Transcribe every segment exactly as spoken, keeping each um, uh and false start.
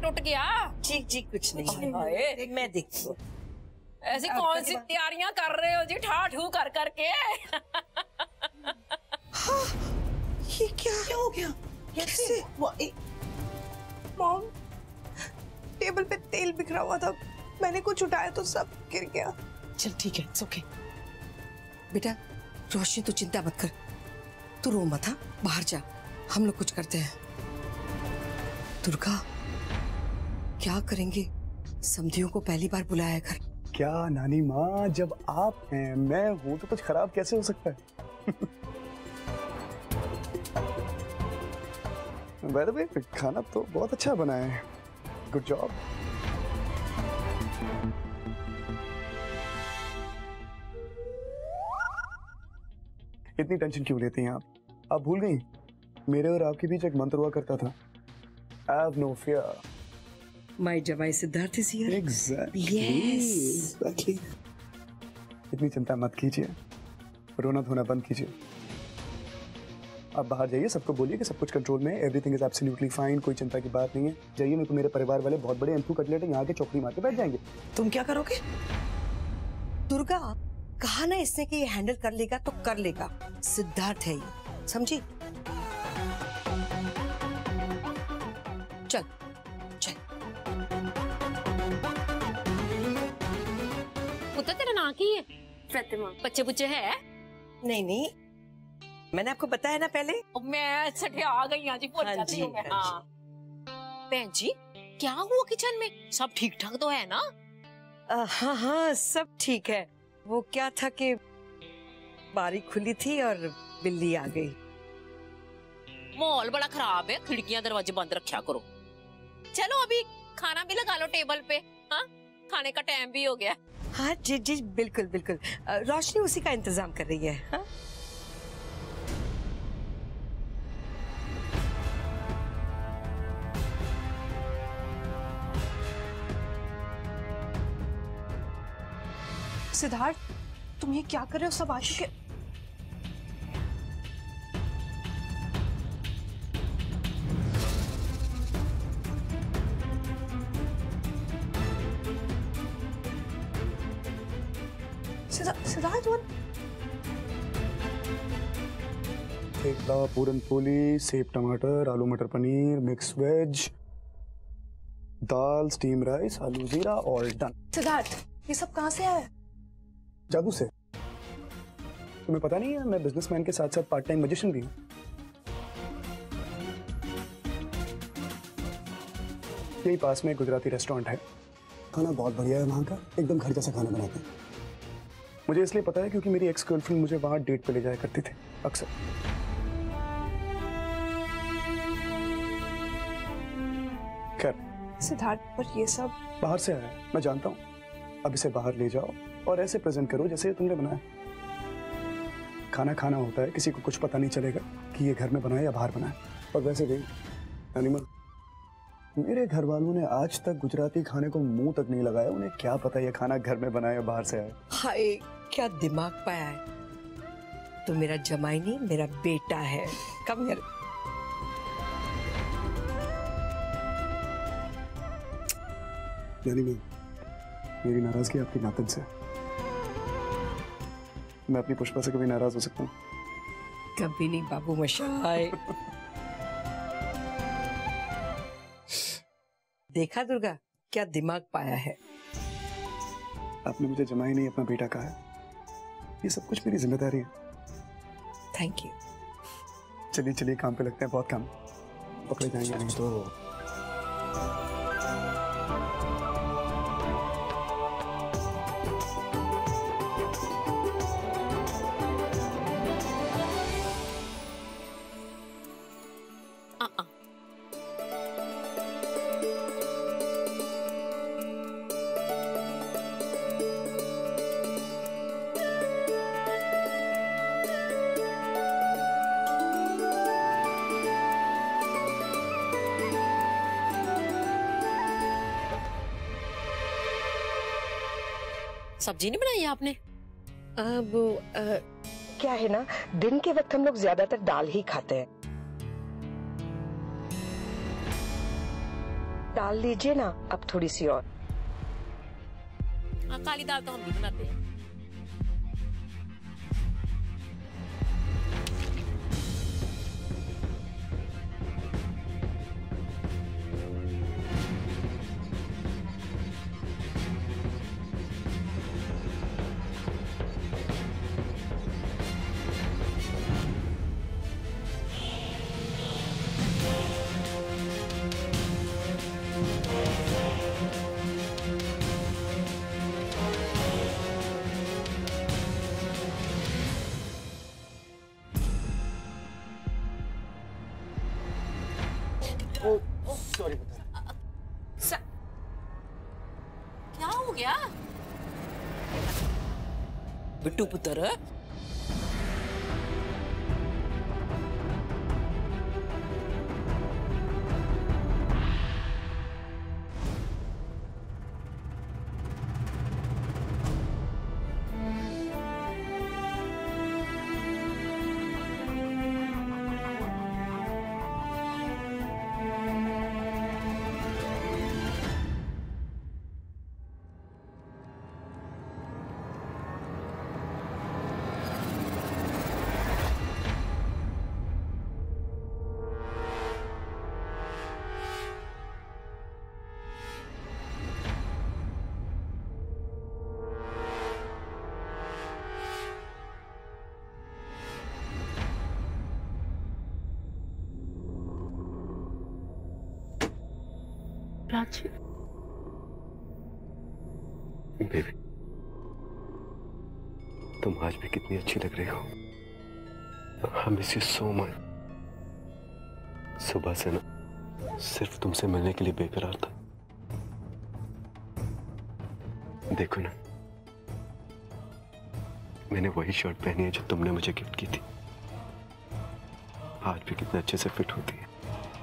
टूट गया? जी जी कुछ नहीं है, मैं देखती हूँ। ऐसी कौन सी तैयारियां कर रहे हो जी ठाठू कर करके? हाँ, ये क्या क्या हो गया? कैसे? मॉम, टेबल पे तेल बिखरा हुआ था, मैंने कुछ उठाया तो सब गिर गया। चल ठीक है, ओके। बेटा रोशनी तू चिंता मत कर, तू रो मत, हाँ बाहर जा, हम लोग कुछ करते हैं। दुर्गा क्या करेंगे, समधियों को पहली बार बुलाया घर। क्या नानी माँ, जब आप हैं मैं हूँ तो कुछ खराब कैसे हो सकता है? बाय द वे खाना तो बहुत अच्छा बना है, गुड जॉब। इतनी टेंशन क्यों लेती हैं आप? आप भूल गई मेरे और आपके बीच एक मंत्र हुआ करता था, Have no fear. My Jawai Siddharth is here. Exactly. Yes. Exactly. इतनी चिंता मत कीजिए, रोना धोना बंद कीजिए। आप बाहर जाइए, सबको बोलिए कि सब कुछ कंट्रोल में है, एवरीथिंग इज एब्सोल्युटली फाइन, कोई चिंता की बात नहीं है। जाइए, नहीं तो मेरे परिवार वाले बहुत बड़े एंथू कटलेट है, यहाँ के चौकड़ी मार के बैठ जाएंगे। तुम क्या करोगे? दुर्गा कहा ना इसने कि ये हैंडल कर लेगा तो कर लेगा, सिद्धार्थ है ये, समझी? चल चल। पुत्र तेरा नाम की है? प्रतिमा। बच्चे बुच्चे है? नहीं नहीं, मैंने आपको बताया ना पहले। मैं सटे आ गई यहाँ जी, भूल हाँ जाती जी, हूँ मैं। हाँ हाँ। बहन जी क्या हुआ किचन में, सब ठीक ठाक तो है ना? आ, हाँ हाँ सब ठीक है। वो क्या था कि बारी खुली थी और बिल्ली आ गई। माहौल बड़ा खराब है, खिड़कियां दरवाजे बंद रखा करो। चलो अभी खाना भी लगा लो टेबल पे, हाँ खाने का टाइम भी हो गया। हाँ जी जी बिल्कुल बिल्कुल, रोशनी उसी का इंतजाम कर रही है। हाँ? सिद्धार्थ, तुम ये क्या कर रहे हो? सब आ चुके। सिद्धार्थ वो थेपला, पूरन पोली, सेब टमाटर, आलू मटर पनीर, मिक्स वेज, दाल, स्टीम राइस, आलू जीरा, ऑल डन। सिद्धार्थ ये सब कहाँ से आया? जादू से। तुम्हें पता नहीं है मैं बिजनेसमैन के साथ साथ पार्ट टाइम मैजिशियन भी हूँ। यही पास में गुजराती रेस्टोरेंट है, खाना बहुत बढ़िया है वहाँ का, एकदम घर जैसा खाना बनाते हैं। मुझे इसलिए पता है क्योंकि मेरी एक्स गर्लफ्रेंड मुझे वहाँ डेट पे ले जाया करती थी अक्सर। खैर सिद्धार्थ पर ये सब बाहर से आया है, मैं जानता हूँ। अब इसे बाहर ले जाओ और ऐसे प्रेजेंट करो जैसे तुमने बनाया। खाना खाना होता है, किसी को कुछ पता नहीं चलेगा कि ये घर में बनाया या बाहर बनाया। और वैसे भी अनिमा, मेरे घर वालों ने आज तक गुजराती खाने को मुंह तक नहीं लगाया, उन्हें क्या पता ये खाना घर में बनाया बाहर से आया। हाय क्या दिमाग पाया है। तो मेरा जमाई नहीं, मेरा बेटा है। कम यार। यानी मैं, मेरी नाराजगी आपकी नातन से, मैं अपनी पुष्पा से कभी नाराज हो सकता हूँ? कभी नहीं बाबू मशाई। देखा दुर्गा क्या दिमाग पाया है। आपने मुझे जमाई नहीं अपना बेटा कहा है, ये सब कुछ मेरी जिम्मेदारी है। Thank you. चलिए चलिए काम पे लगते हैं, बहुत काम पकड़े जाएंगे नहीं तो। सब्जी नहीं बनाई आपने? अब आ, क्या है ना, दिन के वक्त हम लोग ज्यादातर दाल ही खाते हैं। डाल लीजिए ना अब थोड़ी सी और। हाँ, काली दाल तो हम भी बनाते हैं। सॉरी पुत्र। क्या हो गया बिट्टू पुत्र? प्राची, बेबी, तुम आज भी कितनी अच्छी लग रही हो। I miss you so much. सुबह से ना सिर्फ तुमसे मिलने के लिए बेकरार था। देखो ना, मैंने वही शर्ट पहनी है जो तुमने मुझे गिफ्ट की थी। आज भी कितने अच्छे से फिट होती है।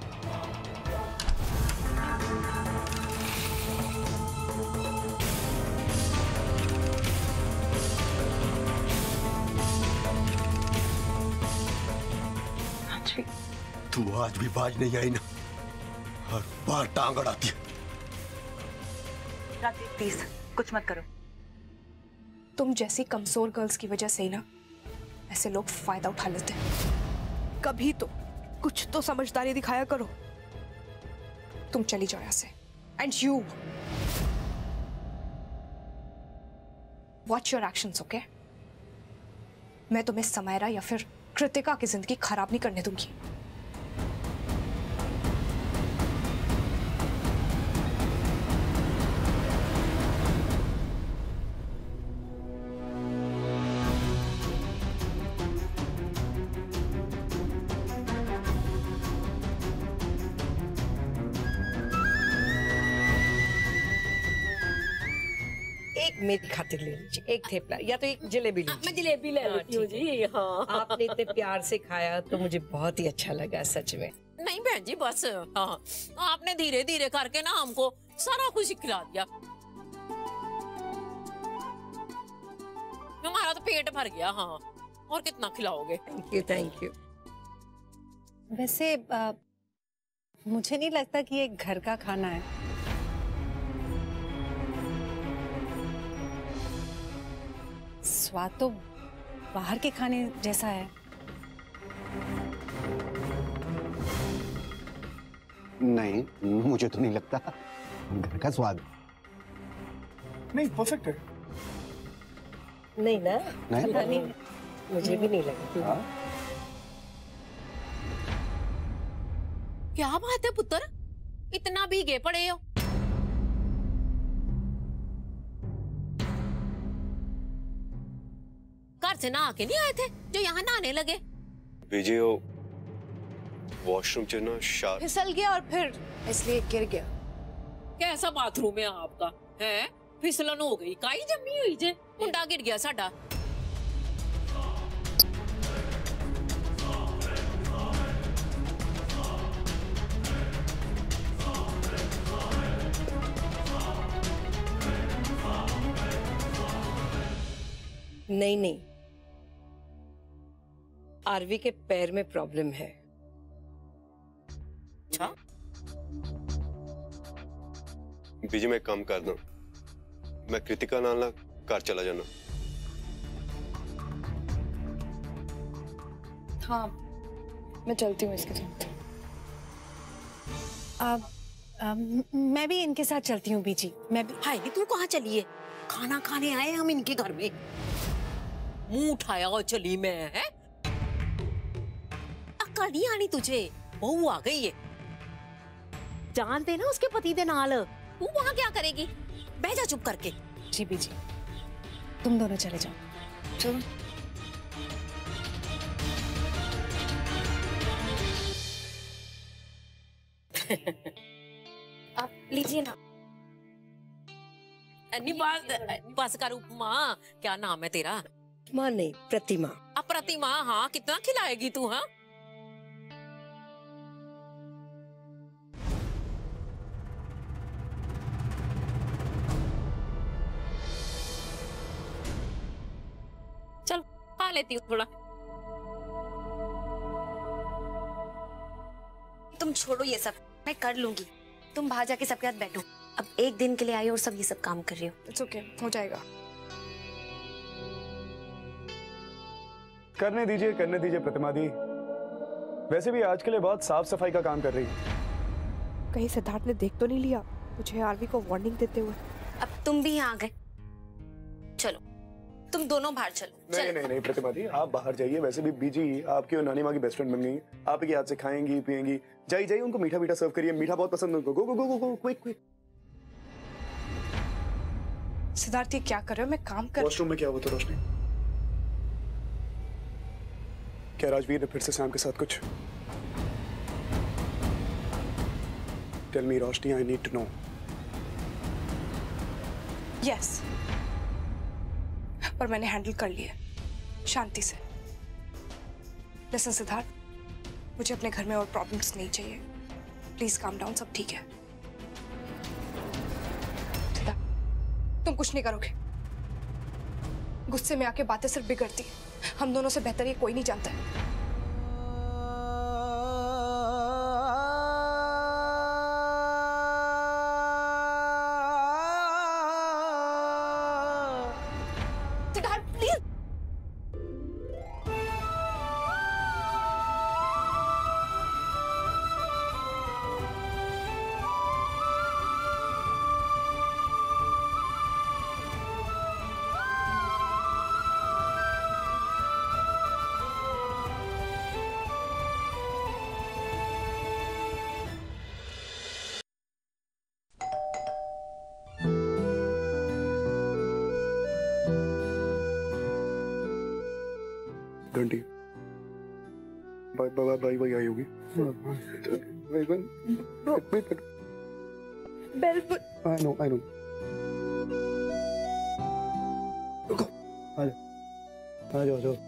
तू आज भी बाज नहीं आई ना, हर बार टांग अड़ाती है। प्राची प्लीज कुछ मत करो। तुम जैसी कमजोर गर्ल्स की वजह से ही ना ऐसे लोग फायदा उठा लेते हैं। कभी तो कुछ तो समझदारी दिखाया करो। तुम चली जाओ यहाँ से। And you watch your actions, okay? मैं तुम्हें समायरा या फिर कृतिका की जिंदगी खराब नहीं करने दूंगी। एक मेरी खातिर ले लीजिए, एक थेपला या तो एक जलेबी लीजिए। मैं जलेबी ले लेती हूँ जी। हाँ, आपने इतने प्यार से खाया तो मुझे बहुत ही अच्छा लगा सच में। नहीं बहन जी, बस हाँ, आपने धीरे धीरे करके ना हमको सारा कुछ खिला दिया। हमारा तो पेट भर गया। हाँ, और कितना खिलाओगे? Thank you thank you. वैसे आ, मुझे नहीं लगता कि ये घर का खाना है। स्वाद तो बाहर के खाने जैसा है। नहीं, मुझे तो नहीं लगता। घर का स्वाद नहीं, परफेक्ट है। नहीं ना? नहीं, पता नहीं, मुझे भी नहीं लगा। हाँ। क्या बात है पुत्र, इतना भीगे पड़े हो? घर से नहा के नहीं आए थे जो यहाँ नहाने लगे? बीजी हो वॉशरूम च ना शार फिसल गया और फिर इसलिए गिर गया। कैसा बाथरूम है आपका? है फिसलन हो गई, काई जमी हुई जे, मुंडा गिर गया साडा। नहीं नहीं, आरवी के पैर में प्रॉब्लम है। अच्छा, बीजी मैं एक काम कर दूं, मैं कृतिका नाल ना घर चला जाना। हाँ, मैं चलती हूँ इसके साथ। अब अब मैं भी इनके साथ चलती हूँ बीजी। मैं भी। हाय तू कहाँ चली है? खाना खाने आए हम इनके घर में, मुंह उठाया और चली मैं है। अक्ल नहीं आनी तुझे? बहू आ गई है, जानते ना उसके पति दे नाल। तू वहां क्या करेगी? बह जा चुप करके। जी बीजी, तुम दोनों चले जाओ। चलो। आप लीजिए ना। नहीं बस बस कर उपमा। क्या नाम है तेरा? माँ नहीं, प्रतिमा। अब प्रतिमा, हाँ कितना खिलाएगी तू? हाँ चल खा लेती हूँ थोड़ा। तुम छोड़ो ये सब, मैं कर लूंगी। तुम बाहर जाके सबके साथ बैठो। अब एक दिन के लिए आई और सब ये सब काम कर रही हो। इट्स ओके, हो जाएगा। करने दीजिए, करने दीजिए प्रतिमा दी। वैसे भी आज के लिए बहुत साफ सफाई का काम कर रही है। कहीं सिद्धार्थ ने देख तो नहीं लिया मुझे आरवी को वार्निंग देते हुए? अब तुम भी यहाँ आ गए। चलो तुम दोनों बाहर चलो। नहीं चलो। नहीं नहीं प्रतिमा दी, आप बाहर जाइए। वैसे भी बीजी आपकी और नानी माँ की बेस्ट फ्रेंड बन गई। आप ही हाथ से खाएंगी पिएंगी। जाइए जाइए, उनको मीठा मीठा सर्व करिए। मीठा बहुत पसंद है उनको। Go go go go go quick quick. Siddharth ये क्या कर रहे हो? मैं काम कर। वॉशरूम में क्या हुआ था रोशनी? क्या राजवीर ने फिर से सैम के साथ कुछ? Tell me Roshni, I need to know. Yes, पर मैंने हैंडल कर लिया शांति से। लिसन सिद्धार्थ, मुझे अपने घर में और प्रॉब्लम्स नहीं चाहिए। प्लीज काम डाउन, सब ठीक है। सिद्धार्थ, तुम कुछ नहीं करोगे। गुस्से में आके बातें सिर्फ बिगड़ती है। हम दोनों से बेहतर ये कोई नहीं जानता है। सिद्धार्थ प्लीज। घंटी बाय बाय बाय बाय आई होगी। बेल आई नो आई नो। रुको, आ जाओ आ जाओ आ जाओ।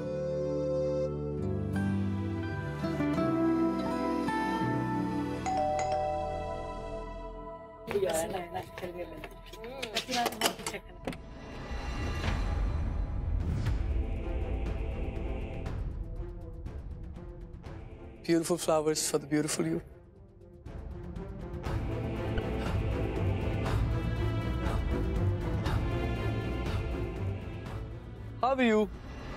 Beautiful flowers for the beautiful you. How are you?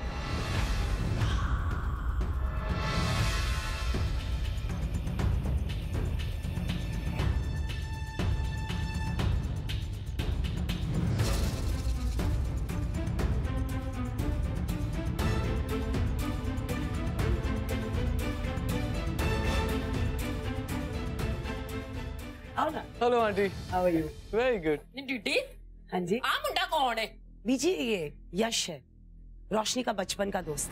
Hello, auntie. How are you? Very good. डिड्डी, हाँ जी। आ मुंडा कौन है? बीजी, ये यश है, रोशनी का बचपन का दोस्त।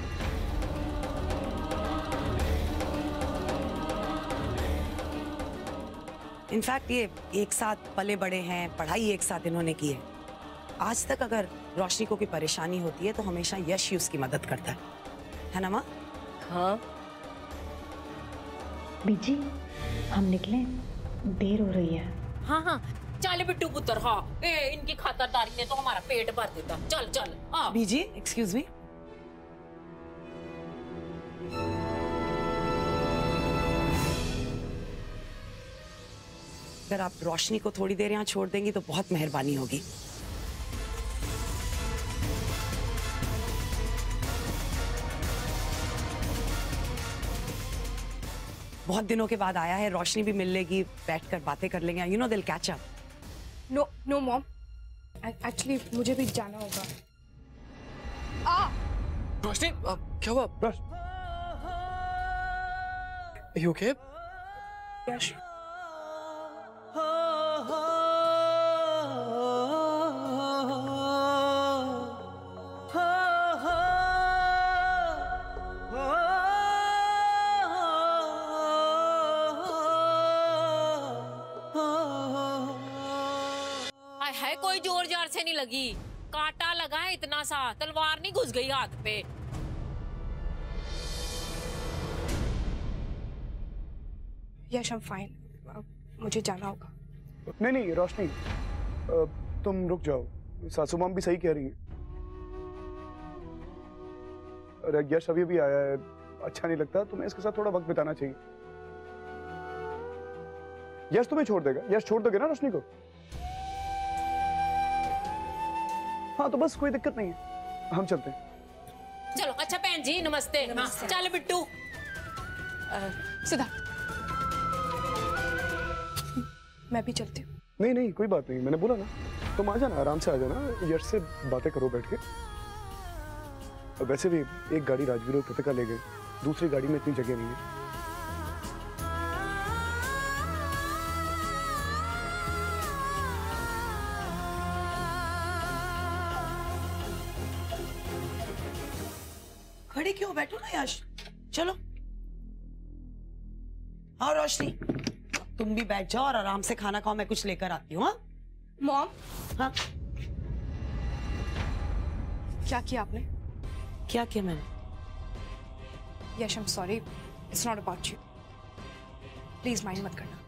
इनफैक्ट ये एक साथ पले बड़े हैं, पढ़ाई एक साथ इन्होंने की है। आज तक अगर रोशनी को कोई परेशानी होती है तो हमेशा यश ही उसकी मदद करता है, है ना माँ? हाँ बीजी, हम निकले, देर हो रही है। हाँ हाँ चल बिट्टू पुत्र। हाँ ए, इनकी खातरदारी ने तो हमारा पेट भर देता। चल चल। हाँ बीजी, एक्सक्यूज मी। अगर आप रोशनी को थोड़ी देर यहाँ छोड़ देंगी तो बहुत मेहरबानी होगी। बहुत दिनों के बाद आया है, रोशनी भी मिल लेगी, बैठकर बातें कर लेंगे। यू नो दिल catch up. No no mom, actually मुझे भी जाना होगा। आ रोशनी, क्या हुआ? रश, Are you okay? यश, हाय हाय, कोई जोर जार से नहीं लगी, कांटा लगा है इतना सा, तलवार नहीं घुस गई हाथ पे। यश आई एम फाइन, मुझे जाना होगा। नहीं नहीं रोशनी, अ, तुम रुक जाओ, सासू माम भी सही कह रही हैं। अरे यश अभी भी आया है, अच्छा नहीं लगता, तुम्हें इसके साथ थोड़ा वक्त बिताना चाहिए। यश तुम्हें छोड़ देगा, यश छोड़ दोगे ना रोशनी को? हाँ तो बस कोई दिक्कत नहीं है, हम चलते हैं। चलो अच्छा बहन जी, नमस्ते, नमस्ते। चल बिट्टू। सिद्धार्थ, मैं भी चलती हूँ। नहीं नहीं कोई बात नहीं, मैंने बोला ना, तुम आ जाना, आराम से आ जाना, यश से बातें करो बैठ के। वैसे भी एक गाड़ी राजवीर और कृतिका ले गए, दूसरी गाड़ी में इतनी जगह नहीं है। खड़े क्यों, बैठो ना यश, चलो। हाँ रोशनी, तुम भी बैठ जाओ और आराम से खाना खाओ, मैं कुछ लेकर आती हूँ। हाँ मॉम, हाँ क्या किया आपने? क्या किया मैंने? Yash I am sorry, it's not about you, please mind मत करना।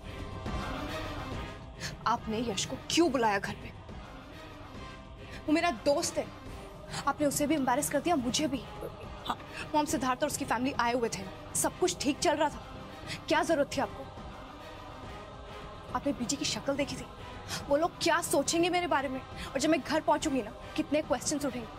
आपने यश को क्यों बुलाया घर पे? वो मेरा दोस्त है, आपने उसे भी एम्बैरेस कर दिया, मुझे भी। हाँ, मॉम सिद्धार्थ और उसकी फैमिली आए हुए थे, सब कुछ ठीक चल रहा था, क्या जरूरत थी आपको? आपने बीजी की शक्ल देखी थी, वो लोग क्या सोचेंगे मेरे बारे में, और जब मैं घर पहुंचूंगी ना, कितने क्वेश्चंस उठेंगे।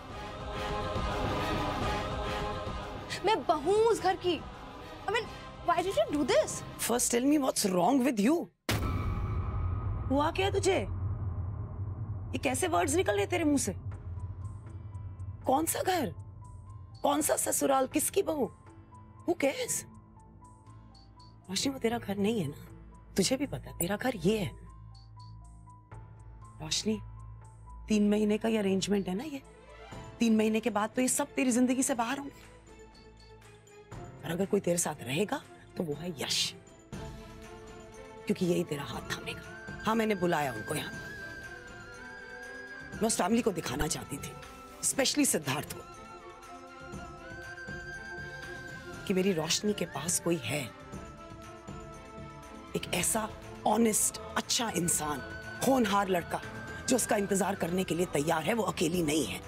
मैं बहू हूं उस घर की। I mean, why did you do this? First tell me what's wrong with you? हुआ क्या तुझे? ये कैसे वर्ड्स निकल रहे तेरे मुंह से? कौन सा घर, कौन सा ससुराल, किसकी बहू? Who cares? रोशनी वो तेरा घर नहीं है ना, तुझे भी पता है, तेरा घर ये है। रोशनी, तीन महीने का ये अरेंजमेंट है ना, ये तीन महीने के बाद तो ये सब तेरी जिंदगी से बाहर होंगे, और अगर कोई तेरे साथ रहेगा तो वो है यश, क्योंकि यही तेरा हाथ थामेगा। हाँ मैंने बुलाया उनको यहाँ, मैं उस फैमिली को दिखाना चाहती थी, स्पेशली सिद्धार्थ को, कि मेरी रोशनी के पास कोई है, एक ऐसा ऑनेस्ट अच्छा इंसान, होनहार लड़का जो उसका इंतजार करने के लिए तैयार है, वो अकेली नहीं है।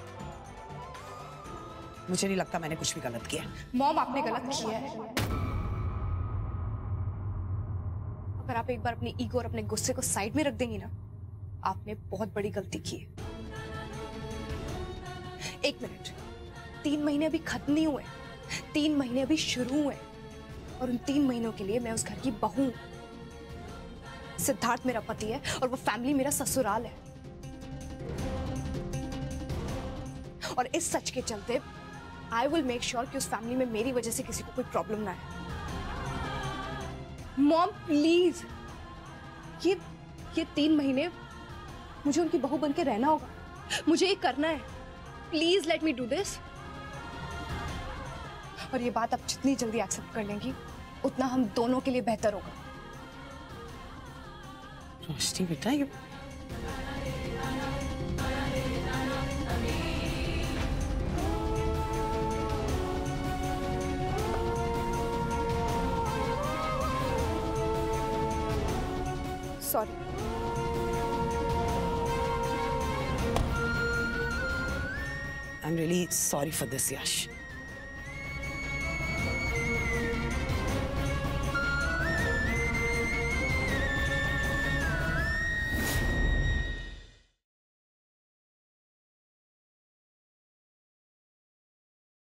मुझे नहीं लगता मैंने कुछ भी गलत किया। मॉम आपने गलत किया है। अगर आप एक बार अपनी ईगो और अपने गुस्से को साइड में रख देंगी ना, आपने बहुत बड़ी गलती की है। एक मिनट, तीन महीने अभी खत्म नहीं हुए, तीन महीने अभी शुरू हुए, और उन तीन महीनों के लिए मैं उस घर की बहू हूं। सिद्धार्थ मेरा पति है और वो फैमिली मेरा ससुराल है, और इस सच के चलते आई विल मेक श्योर कि उस फैमिली में मेरी वजह से किसी को कोई प्रॉब्लम ना है। मॉम प्लीज, ये ये तीन महीने मुझे उनकी बहू बन के रहना होगा, मुझे ये करना है। Please let me do this. और ये बात आप जितनी जल्दी एक्सेप्ट कर लेंगी, उतना हम दोनों के लिए बेहतर होगा। रोशनी बेटा, ये sorry. I am really sorry for this Yash.